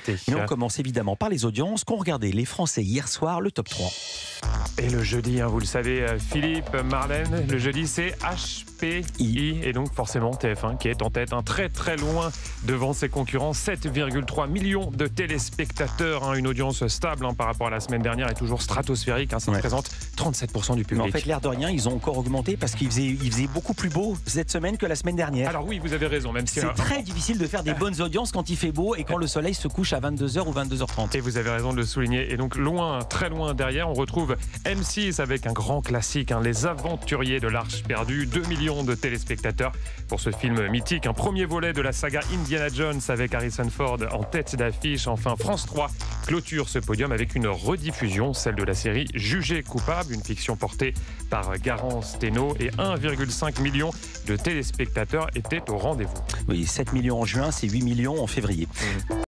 actualité. Mais on commence évidemment par les audiences qu'ont regardé les Français hier soir, le top 3. Et le jeudi, vous le savez, Philippe, Marlène, le jeudi c'est HPI et donc forcément TF1 qui est en tête, très très loin devant ses concurrents, 7,3 millions de téléspectateurs, une audience stable par rapport à la semaine dernière et toujours stratosphérique, ça représente 37% du public. Mais en fait, l'air de rien, ils ont encore augmenté parce qu'il faisait beaucoup plus beau cette semaine que la semaine dernière. Alors oui, vous avez raison, même si c'est très difficile de faire des bonnes audiences quand il fait beau et quand le soleil se couche à 22h ou 22h30. Et vous avez raison de le souligner. Et donc loin, très loin derrière, on retrouve M6 avec un grand classique, Les Aventuriers de l'Arche perdue, 2 millions de téléspectateurs pour ce film mythique, un premier volet de la saga Indiana Jones avec Harrison Ford en tête d'affiche. Enfin, France 3 clôture ce podium avec une rediffusion, celle de la série Jugé coupable, une fiction portée par Garance Thénault, et 1,5 million de téléspectateurs étaient au rendez-vous. Oui, 7 millions en juin, c'est 8 millions en février.